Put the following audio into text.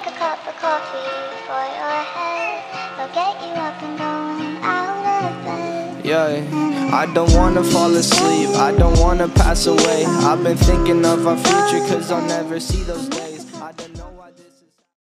make a cup of coffee for your head. They'll get you up and going out of bed. Yeah, I don't wanna fall asleep, I don't wanna pass away. I've been thinking of our future, cause I'll never see those days.